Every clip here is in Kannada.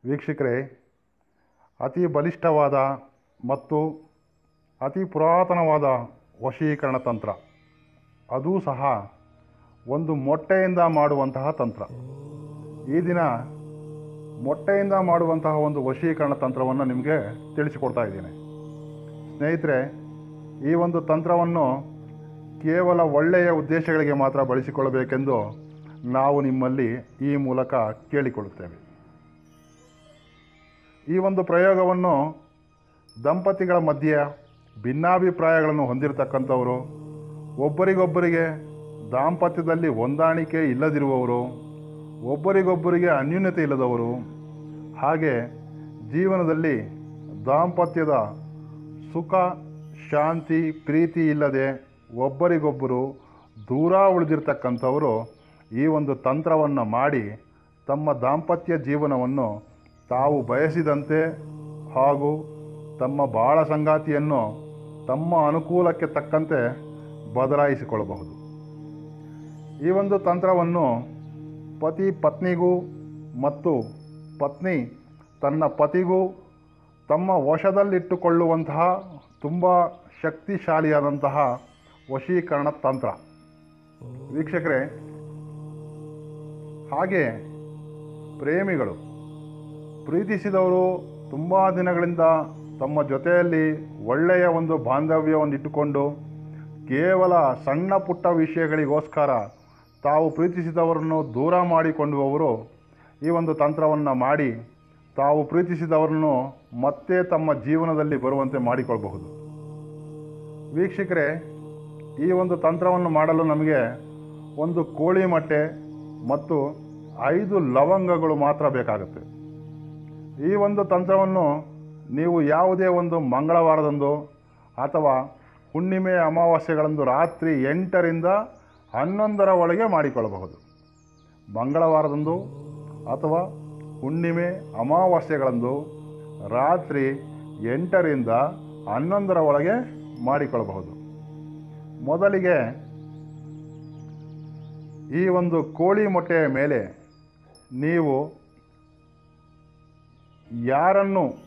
ವೀಕ್ಷಕರೇ, ಅತಿ ಬಲಿಷ್ಠವಾದ ಮತ್ತು ಅತಿ ಪುರಾತನವಾದ ವಶೀಕರಣ ತಂತ್ರ, ಅದೂ ಸಹ ಒಂದು ಮೊಟ್ಟೆಯಿಂದ ಮಾಡುವಂತಹ ತಂತ್ರ. ಈ ದಿನ ಮೊಟ್ಟೆಯಿಂದ ಮಾಡುವಂತಹ ಒಂದು ವಶೀಕರಣ ತಂತ್ರವನ್ನು ನಿಮಗೆ ತಿಳಿಸಿಕೊಡ್ತಾ ಇದ್ದೀನಿ. ಸ್ನೇಹಿತರೆ, ಈ ಒಂದು ತಂತ್ರವನ್ನು ಕೇವಲ ಒಳ್ಳೆಯ ಉದ್ದೇಶಗಳಿಗೆ ಮಾತ್ರ ಬಳಸಿಕೊಳ್ಳಬೇಕೆಂದು ನಾವು ನಿಮ್ಮಲ್ಲಿ ಈ ಮೂಲಕ ಕೇಳಿಕೊಳ್ಳುತ್ತೇವೆ. ಈ ಒಂದು ಪ್ರಯೋಗವನ್ನು ದಂಪತಿಗಳ ಮಧ್ಯೆ ಭಿನ್ನಾಭಿಪ್ರಾಯಗಳನ್ನು ಹೊಂದಿರತಕ್ಕಂಥವರು, ಒಬ್ಬರಿಗೊಬ್ಬರಿಗೆ ದಾಂಪತ್ಯದಲ್ಲಿ ಹೊಂದಾಣಿಕೆ ಇಲ್ಲದಿರುವವರು, ಒಬ್ಬರಿಗೊಬ್ಬರಿಗೆ ಅನ್ಯೂನ್ಯತೆ ಇಲ್ಲದವರು, ಹಾಗೆ ಜೀವನದಲ್ಲಿ ದಾಂಪತ್ಯದ ಸುಖ ಶಾಂತಿ ಪ್ರೀತಿ ಇಲ್ಲದೆ ಒಬ್ಬರಿಗೊಬ್ಬರು ದೂರ ಉಳಿದಿರ್ತಕ್ಕಂಥವರು ಈ ಒಂದು ತಂತ್ರವನ್ನು ಮಾಡಿ ತಮ್ಮ ದಾಂಪತ್ಯ ಜೀವನವನ್ನು ತಾವು ಬಯಸಿದಂತೆ ಹಾಗೂ ತಮ್ಮ ಬಾಳ ಸಂಗಾತಿಯನ್ನು ತಮ್ಮ ಅನುಕೂಲಕ್ಕೆ ತಕ್ಕಂತೆ ಬದಲಾಯಿಸಿಕೊಳ್ಳಬಹುದು. ಈ ಒಂದು ತಂತ್ರವನ್ನು ಪತಿ ಪತ್ನಿಗೂ ಮತ್ತು ಪತ್ನಿ ತನ್ನ ಪತಿಗೂ ತಮ್ಮ ವಶದಲ್ಲಿಟ್ಟುಕೊಳ್ಳುವಂತಹ ತುಂಬ ಶಕ್ತಿಶಾಲಿಯಾದಂತಹ ವಶೀಕರಣ ತಂತ್ರ. ವೀಕ್ಷಕರೇ, ಹಾಗೆ ಪ್ರೇಮಿಗಳು ಪ್ರೀತಿಸಿದವರು ತುಂಬ ದಿನಗಳಿಂದ ತಮ್ಮ ಜೊತೆಯಲ್ಲಿ ಒಳ್ಳೆಯ ಒಂದು ಬಾಂಧವ್ಯವನ್ನು ಇಟ್ಟುಕೊಂಡು ಕೇವಲ ಸಣ್ಣ ಪುಟ್ಟ ವಿಷಯಗಳಿಗೋಸ್ಕರ ತಾವು ಪ್ರೀತಿಸಿದವರನ್ನು ದೂರ ಮಾಡಿಕೊಂಡುವವರು ಈ ಒಂದು ತಂತ್ರವನ್ನು ಮಾಡಿ ತಾವು ಪ್ರೀತಿಸಿದವರನ್ನು ಮತ್ತೆ ತಮ್ಮ ಜೀವನದಲ್ಲಿ ಬರುವಂತೆ ಮಾಡಿಕೊಳ್ಳಬಹುದು. ವೀಕ್ಷಕರೇ, ಈ ಒಂದು ತಂತ್ರವನ್ನು ಮಾಡಲು ನಮಗೆ ಒಂದು ಕೋಳಿ ಮೊಟ್ಟೆ ಮತ್ತು 5 ಲವಂಗಗಳು ಮಾತ್ರ ಬೇಕಾಗುತ್ತೆ. ಈ ಒಂದು ತಂತ್ರವನ್ನು ನೀವು ಯಾವುದೇ ಒಂದು ಮಂಗಳವಾರದಂದು ಅಥವಾ ಹುಣ್ಣಿಮೆ ಅಮಾವಾಸ್ಯೆಗಳಂದು ರಾತ್ರಿ 8ರಿಂದ 11ರ ಒಳಗೆ ಮಾಡಿಕೊಳ್ಳಬಹುದು. ಮಂಗಳವಾರದಂದು ಅಥವಾ ಹುಣ್ಣಿಮೆ ಅಮಾವಾಸ್ಯೆಗಳಂದು ರಾತ್ರಿ 8ರಿಂದ 11ರ ಒಳಗೆ ಮಾಡಿಕೊಳ್ಳಬಹುದು. ಮೊದಲಿಗೆ ಈ ಒಂದು ಕೋಳಿ ಮೊಟ್ಟೆಯ ಮೇಲೆ ನೀವು ಯಾರ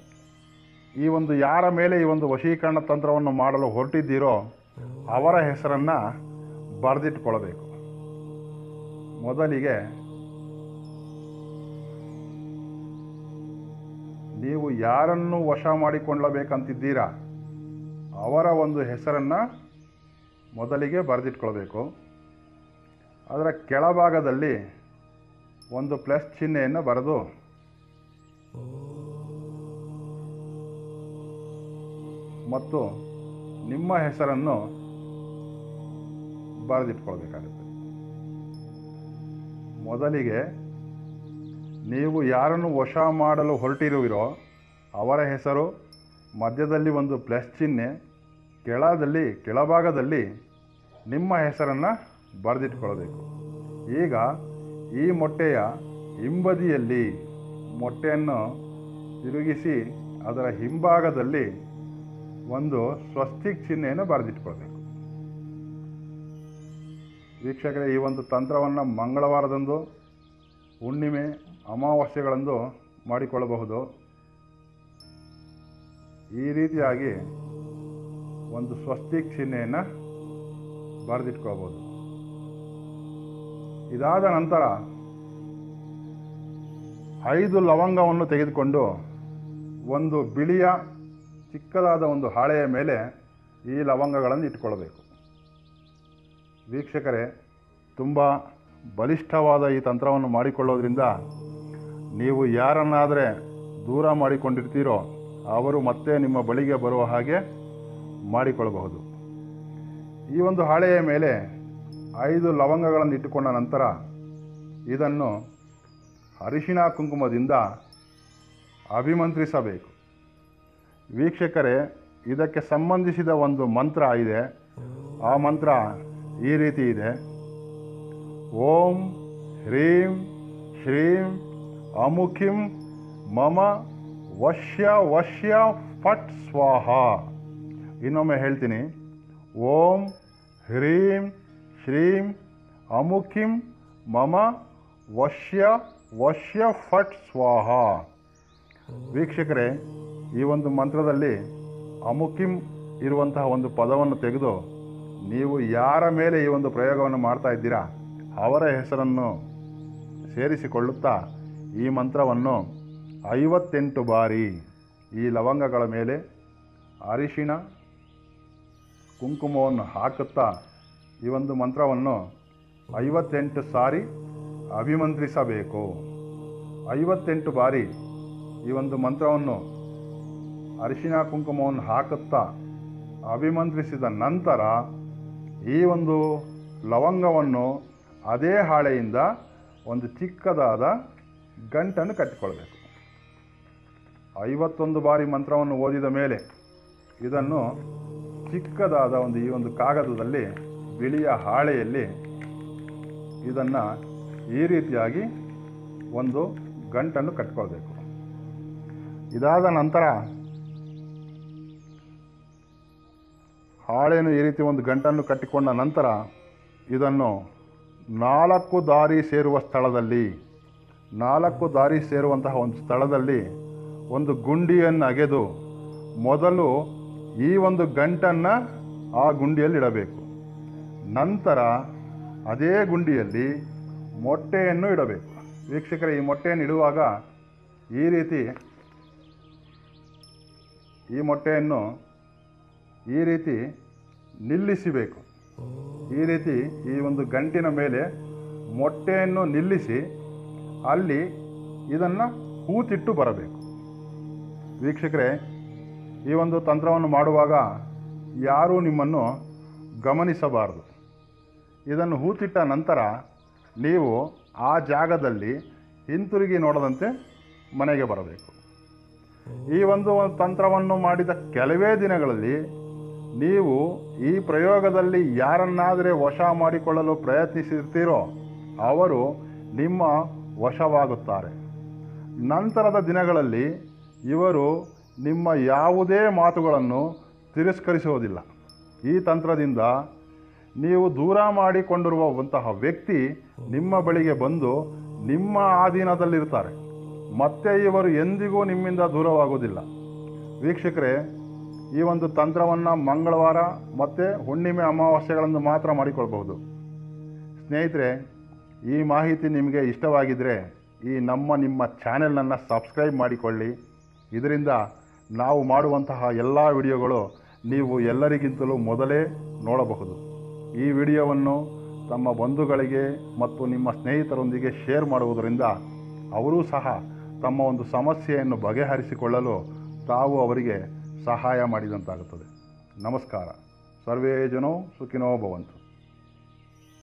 ಮೇಲೆ ಈ ಒಂದು ವಶೀಕರಣ ತಂತ್ರವನ್ನು ಮಾಡಲು ಹೊರಟಿದ್ದೀರೋ ಅವರ ಹೆಸರನ್ನು ಬರೆದಿಟ್ಕೊಳ್ಬೇಕು. ಮೊದಲಿಗೆ ನೀವು ಯಾರನ್ನು ವಶ ಮಾಡಿಕೊಳ್ಳಬೇಕಂತಿದ್ದೀರಾ ಅವರ ಒಂದು ಹೆಸರನ್ನು ಮೊದಲಿಗೆ ಬರೆದಿಟ್ಕೊಳ್ಬೇಕು. ಅದರ ಕೆಳಭಾಗದಲ್ಲಿ ಒಂದು ಪ್ಲಸ್ ಚಿಹ್ನೆಯನ್ನು ಬರೆದು ಮತ್ತು ನಿಮ್ಮ ಹೆಸರನ್ನು ಬರೆದಿಟ್ಕೊಳ್ಬೇಕಾಗುತ್ತೆ. ಮೊದಲಿಗೆ ನೀವು ಯಾರನ್ನು ವಶ ಮಾಡಲು ಹೊರಟಿರುವಿರೋ ಅವರ ಹೆಸರು, ಮಧ್ಯದಲ್ಲಿ ಒಂದು ಪ್ಲಸ್ ಚಿಹ್ನೆ, ಕೆಳಭಾಗದಲ್ಲಿ ನಿಮ್ಮ ಹೆಸರನ್ನು ಬರೆದಿಟ್ಕೊಳ್ಬೇಕು. ಈಗ ಈ ಮೊಟ್ಟೆಯ ಹಿಂಬದಿಯಲ್ಲಿ ಮೊಟ್ಟೆಯನ್ನು ತಿರುಗಿಸಿ ಅದರ ಹಿಂಭಾಗದಲ್ಲಿ ಒಂದು ಸ್ವಸ್ತಿಕ್ ಚಿಹ್ನೆಯನ್ನು ಬರೆದಿಟ್ಕೊಳ್ಬೇಕು. ವೀಕ್ಷಕರೇ, ಈ ಒಂದು ತಂತ್ರವನ್ನು ಮಂಗಳವಾರದಂದು, ಹುಣ್ಣಿಮೆ ಅಮಾವಾಸ್ಯೆಗಳಂದು ಮಾಡಿಕೊಳ್ಳಬಹುದು. ಈ ರೀತಿಯಾಗಿ ಒಂದು ಸ್ವಸ್ತಿಕ್ ಚಿಹ್ನೆಯನ್ನು ಬರೆದಿಟ್ಕೋಬಹುದು. ಇದಾದ ನಂತರ 5 ಲವಂಗವನ್ನು ತೆಗೆದುಕೊಂಡು ಒಂದು ಬಿಳಿಯ ಚಿಕ್ಕದಾದ ಒಂದು ಹಾಳೆಯ ಮೇಲೆ ಈ ಲವಂಗಗಳನ್ನು ಇಟ್ಕೊಳ್ಬೇಕು. ವೀಕ್ಷಕರೇ, ತುಂಬ ಬಲಿಷ್ಠವಾದ ಈ ತಂತ್ರವನ್ನು ಮಾಡಿಕೊಳ್ಳೋದ್ರಿಂದ ನೀವು ಯಾರನ್ನಾದರೆ ದೂರ ಮಾಡಿಕೊಂಡಿರ್ತೀರೋ ಅವರು ಮತ್ತೆ ನಿಮ್ಮ ಬಳಿಗೆ ಬರುವ ಹಾಗೆ ಮಾಡಿಕೊಳ್ಳಬಹುದು. ಈ ಒಂದು ಹಾಳೆಯ ಮೇಲೆ 5 ಲವಂಗಗಳನ್ನು ಇಟ್ಟುಕೊಂಡ ನಂತರ ಇದನ್ನು ಅರಿಶಿಣ ಕುಂಕುಮದಿಂದ ಅಭಿಮಂತ್ರಿಸಬೇಕು. ವೀಕ್ಷಕರೇ, ಇದಕ್ಕೆ ಸಂಬಂಧಿಸಿದ ಒಂದು ಮಂತ್ರ ಇದೆ. ಆ ಮಂತ್ರ ಈ ರೀತಿ ಇದೆ: ಓಂ ಹ್ರೀಂ ಶ್ರೀಂ ಅಮುಖಿಂ ಮಮ ವಶ್ಯ ವಶ್ಯ ಫಟ್ ಸ್ವಾಹ. ಇನ್ನೊಮ್ಮೆ ಹೇಳ್ತೀನಿ: ಓಂ ಹ್ರೀಂ ಶ್ರೀಂ ಅಮುಖಿಂ ಮಮ ವಶ್ಯ ವಶ್ಯ ಫಟ್ ಸ್ವಾಹ. ವೀಕ್ಷಕರೇ, ಈ ಒಂದು ಮಂತ್ರದಲ್ಲಿ ಅಮುಕಿಂ ಇರುವಂತಹ ಒಂದು ಪದವನ್ನು ತೆಗೆದು ನೀವು ಯಾರ ಮೇಲೆ ಈ ಒಂದು ಪ್ರಯೋಗವನ್ನು ಮಾಡ್ತಾ ಇದ್ದೀರಾ ಅವರ ಹೆಸರನ್ನು ಸೇರಿಸಿಕೊಳ್ಳುತ್ತಾ ಈ ಮಂತ್ರವನ್ನು 58 ಬಾರಿ ಈ ಲವಂಗಗಳ ಮೇಲೆ ಅರಿಶಿಣ ಕುಂಕುಮವನ್ನು ಹಾಕುತ್ತಾ ಈ ಒಂದು ಮಂತ್ರವನ್ನು 58 ಸಾರಿ ಅಭಿಮಂತ್ರಿಸಬೇಕು. 58 ಬಾರಿ ಈ ಒಂದು ಮಂತ್ರವನ್ನು ಅರಿಶಿಣ ಕುಂಕುಮವನ್ನು ಹಾಕುತ್ತಾ ಅಭಿಮಂತ್ರಿಸಿದ ನಂತರ ಈ ಒಂದು ಲವಂಗವನ್ನು ಅದೇ ಹಾಳೆಯಿಂದ ಒಂದು ಚಿಕ್ಕದಾದ ಗಂಟನ್ನು ಕಟ್ಟಿಕೊಳ್ಬೇಕು. 51 ಬಾರಿ ಮಂತ್ರವನ್ನು ಓದಿದ ಮೇಲೆ ಇದನ್ನು ಚಿಕ್ಕದಾದ ಈ ಒಂದು ಕಾಗದದಲ್ಲಿ ಬಿಳಿಯ ಹಾಳೆಯಲ್ಲಿ ಇದನ್ನು ಈ ರೀತಿಯಾಗಿ ಒಂದು ಗಂಟನ್ನು ಕಟ್ಟಿಕೊಳ್ಬೇಕು. ಇದಾದ ನಂತರ ಹಾಳೆಯನ್ನು ಈ ರೀತಿ ಒಂದು ಗಂಟನ್ನು ಕಟ್ಟಿಕೊಂಡ ನಂತರ ಇದನ್ನು 4 ದಾರಿ ಸೇರುವ ಸ್ಥಳದಲ್ಲಿ 4 ದಾರಿ ಸೇರುವಂತಹ ಒಂದು ಸ್ಥಳದಲ್ಲಿ ಒಂದು ಗುಂಡಿಯನ್ನು ಅಗೆದು ಮೊದಲು ಈ ಒಂದು ಗಂಟನ್ನು ಆ ಗುಂಡಿಯಲ್ಲಿ ಇಡಬೇಕು. ನಂತರ ಅದೇ ಗುಂಡಿಯಲ್ಲಿ ಮೊಟ್ಟೆಯನ್ನು ಇಡಬೇಕು. ವೀಕ್ಷಕರೇ, ಈ ಮೊಟ್ಟೆಯನ್ನು ಇಡುವಾಗ ಈ ರೀತಿ ಈ ಮೊಟ್ಟೆಯನ್ನು ಈ ರೀತಿ ನಿಲ್ಲಿಸಬೇಕು. ಈ ರೀತಿ ಈ ಒಂದು ಗಂಟಿನ ಮೇಲೆ ಮೊಟ್ಟೆಯನ್ನು ನಿಲ್ಲಿಸಿ ಅಲ್ಲಿ ಇದನ್ನು ಹೂತಿಟ್ಟು ಬರಬೇಕು. ವೀಕ್ಷಕರೇ, ಈ ಒಂದು ತಂತ್ರವನ್ನು ಮಾಡುವಾಗ ಯಾರೂ ನಿಮ್ಮನ್ನು ಗಮನಿಸಬಾರದು. ಇದನ್ನು ಹೂತಿಟ್ಟ ನಂತರ ನೀವು ಆ ಜಾಗದಲ್ಲಿ ಹಿಂತಿರುಗಿ ನೋಡದಂತೆ ಮನೆಗೆ ಬರಬೇಕು. ಈ ಒಂದು ತಂತ್ರವನ್ನು ಮಾಡಿದ ಕೆಲವೇ ದಿನಗಳಲ್ಲಿ ನೀವು ಈ ಪ್ರಯೋಗದಲ್ಲಿ ಯಾರನ್ನಾದರೆ ವಶ ಮಾಡಿಕೊಳ್ಳಲು ಪ್ರಯತ್ನಿಸಿರ್ತೀರೋ ಅವರು ನಿಮ್ಮ ವಶವಾಗುತ್ತಾರೆ. ನಂತರದ ದಿನಗಳಲ್ಲಿ ಇವರು ನಿಮ್ಮ ಯಾವುದೇ ಮಾತುಗಳನ್ನು ತಿರಸ್ಕರಿಸುವುದಿಲ್ಲ. ಈ ತಂತ್ರದಿಂದ ನೀವು ದೂರ ಮಾಡಿಕೊಂಡಿರುವಂತಹ ವ್ಯಕ್ತಿ ನಿಮ್ಮ ಬಳಿಗೆ ಬಂದು ನಿಮ್ಮ ಆಧೀನದಲ್ಲಿರ್ತಾರೆ. ಮತ್ತೆ ಇವರು ಎಂದಿಗೂ ನಿಮ್ಮಿಂದ ದೂರವಾಗುವುದಿಲ್ಲ. ವೀಕ್ಷಕರೇ, ಈ ಒಂದು ತಂತ್ರವನ್ನು ಮಂಗಳವಾರ ಮತ್ತು ಹುಣ್ಣಿಮೆ ಅಮಾವಾಸ್ಯೆಗಳನ್ನು ಮಾತ್ರ ಮಾಡಿಕೊಳ್ಬಹುದು. ಸ್ನೇಹಿತರೆ, ಈ ಮಾಹಿತಿ ನಿಮಗೆ ಇಷ್ಟವಾಗಿದ್ದರೆ ಈ ನಿಮ್ಮ ಚಾನೆಲನ್ನು ಸಬ್ಸ್ಕ್ರೈಬ್ ಮಾಡಿಕೊಳ್ಳಿ. ಇದರಿಂದ ನಾವು ಮಾಡುವಂತಹ ಎಲ್ಲ ವಿಡಿಯೋಗಳು ನೀವು ಎಲ್ಲರಿಗಿಂತಲೂ ಮೊದಲೇ ನೋಡಬಹುದು. ಈ ವಿಡಿಯೋವನ್ನು ತಮ್ಮ ಬಂಧುಗಳಿಗೆ ಮತ್ತು ನಿಮ್ಮ ಸ್ನೇಹಿತರೊಂದಿಗೆ ಶೇರ್ ಮಾಡುವುದರಿಂದ ಅವರೂ ಸಹ ತಮ್ಮ ಒಂದು ಸಮಸ್ಯೆಯನ್ನು ಬಗೆಹರಿಸಿಕೊಳ್ಳಲು ತಾವು ಅವರಿಗೆ ಸಹಾಯ ಮಾಡಿದಂತಾಗುತ್ತದೆ. ನಮಸ್ಕಾರ. ಸರ್ವೇ ಜನೋ ಸುಖಿನೋ ಭವಂತು.